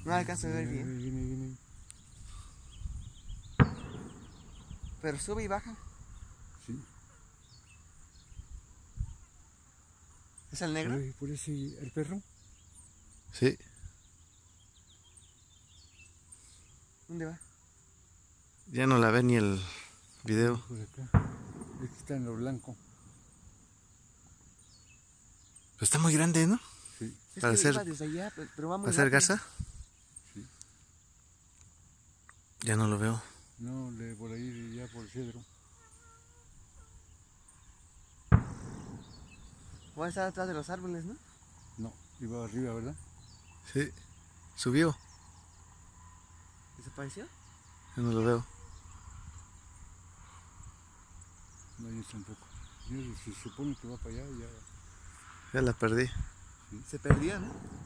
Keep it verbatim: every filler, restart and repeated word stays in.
No alcanzo a ver Viene, bien. viene, viene. Pero sube y baja. Sí. ¿Es el negro? Por ahí, por ese, el perro. Sí. ¿Dónde va? Ya no la ve ni el video. Por acá. Este está en lo blanco. Pero está muy grande, ¿no? Sí. Es Para que ser- iba desde allá, pero- pero va muy ¿Va a ser rápido. garza? Sí. Ya no lo veo. No, le por ahí ya por el cedro. Va a estar atrás de los árboles, ¿no? No, iba arriba, ¿verdad? Sí. Subió. ¿Desapareció? Ya no lo veo. No, yo tampoco. Yo, se supone que va para allá y ya. Ya la perdí. Se perdió, ¿no?